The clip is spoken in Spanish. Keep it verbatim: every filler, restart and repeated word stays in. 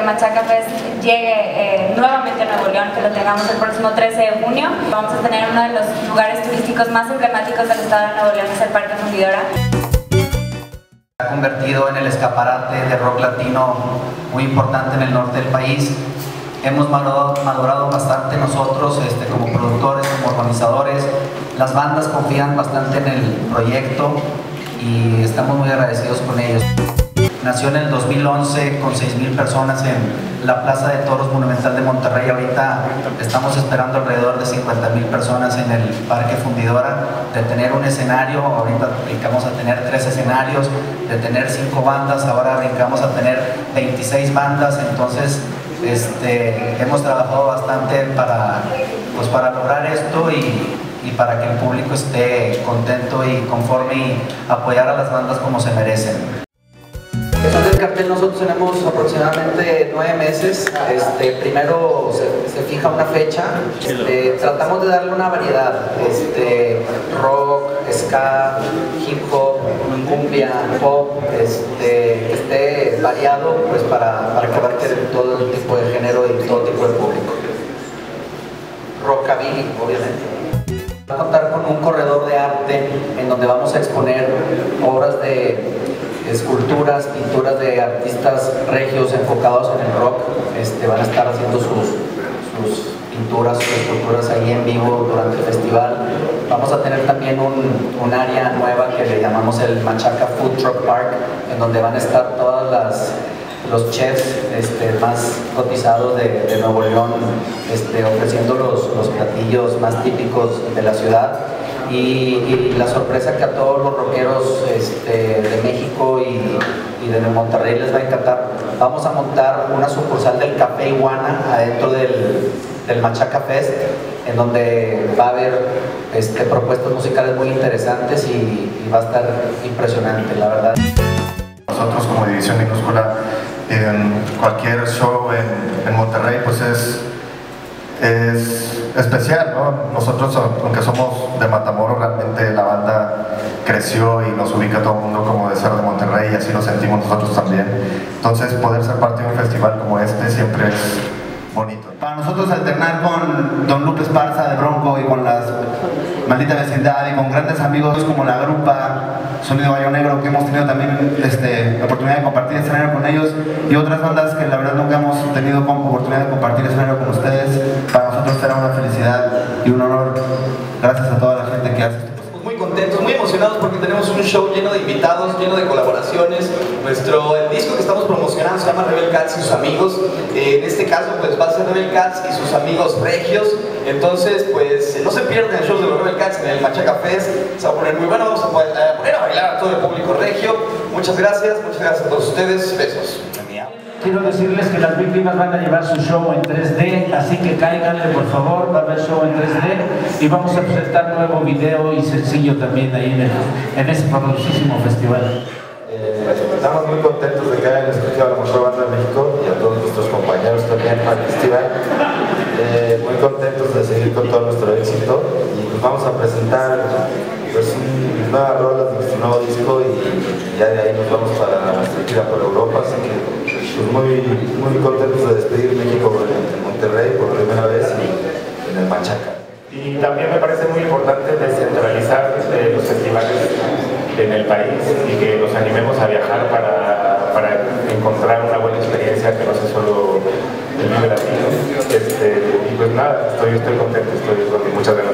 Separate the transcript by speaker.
Speaker 1: Machaca Fest llegue eh, nuevamente a Nuevo León, que lo tengamos el próximo trece de junio. Vamos a tener uno de los lugares turísticos más emblemáticos del estado de Nuevo León, es el Parque Fundidora.
Speaker 2: Se ha convertido en el escaparate de rock latino muy importante en el norte del país. Hemos madurado, madurado bastante nosotros este, como productores, como organizadores. Las bandas confían bastante en el proyecto y estamos muy agradecidos con ellos. Nació en el dos mil once con seis mil personas en la Plaza de Toros Monumental de Monterrey. Ahorita estamos esperando alrededor de cincuenta mil personas en el Parque Fundidora. De tener un escenario, ahorita brincamos a tener tres escenarios, de tener cinco bandas, ahora brincamos a tener veintiséis bandas. Entonces este, hemos trabajado bastante para, pues, para lograr esto y, y para que el público esté contento y conforme y apoyar a las bandas como se merecen. Empezando el cartel, nosotros tenemos aproximadamente nueve meses. Este, primero se, se fija una fecha, este, tratamos de darle una variedad, este, rock, ska, hip hop, cumbia, pop, este, que esté variado, pues para, para que abarque todo el tipo de género y todo tipo de público. Rockabilly, obviamente. Va a contar con un corredor de arte en donde vamos a exponer obras de esculturas, pinturas de artistas regios enfocados en el rock. Este, van a estar haciendo sus, sus pinturas, sus esculturas ahí en vivo durante el festival. Vamos a tener también un, un área nueva que le llamamos el Machaca Food Truck Park, en donde van a estar todas las los chefs este, más cotizados de, de Nuevo León, este, ofreciendo los, los platillos más típicos de la ciudad. Y, y la sorpresa que a todos los rockeros este, de México y, y de Monterrey les va a encantar. Vamos a montar una sucursal del Café Iguana adentro del, del Machaca Fest, en donde va a haber este, propuestas musicales muy interesantes y, y va a estar impresionante, la verdad.
Speaker 3: Nosotros como División Minúscula, en cualquier show en, en Monterrey, pues es, es especial, ¿no? Nosotros, aunque somos de Matamoros, realmente la banda creció y nos ubica a todo el mundo como de ser de Monterrey, y así lo sentimos nosotros también. Entonces, poder ser parte de un festival como este siempre es bonito.
Speaker 4: Para nosotros alternar con Don Lupe Esparza de Bronco y con las Maldita Vecindad y con grandes amigos como la Grupa, Sonido Gallo Negro, que hemos tenido también este, la oportunidad de compartir escenario con ellos, y otras bandas que la verdad nunca hemos tenido oportunidad de compartir escenario con ustedes. Para nosotros será una felicidad y un honor. Gracias a toda la gente que hace esto.
Speaker 5: Muy contentos, muy emocionados porque tenemos un show lleno de invitados, lleno de colaboraciones. Nuestro el disco que estamos promocionando se llama Rebel Cats y sus amigos. Eh, en este caso pues va a ser Rebel Cats y sus amigos regios. Entonces pues no se pierdan el show de los Rebel Cats en el Machaca Fest. Se va a poner muy bueno, vamos a poner a bailar a todo el público regio. Muchas gracias, muchas gracias a todos ustedes. Besos.
Speaker 6: Quiero decirles que las víctimas van a llevar su show en tres D, así que cáiganle por favor, va a haber show en tres D y vamos a presentar nuevo video y sencillo también ahí en, el, en ese famosísimo festival.
Speaker 3: Eh, estamos muy contentos de que hayan escogido a la mejor banda de México y a todos nuestros compañeros también para el festival. Eh, muy contentos de seguir con todo nuestro éxito y pues vamos a presentar pues nuevas rolas de nuestro nuevo disco y ya de ahí nos vamos para nuestra gira por Europa, así que pues muy, muy contentos de despedir México en Monterrey por primera vez y en el Machaca.
Speaker 7: Y también me parece muy importante descentralizar eh, los festivales en el país y que nos animemos a viajar para, para encontrar una buena experiencia que no sea solo el Vive Latino. Este, y pues nada, estoy, estoy contento, estoy con muchas ganas.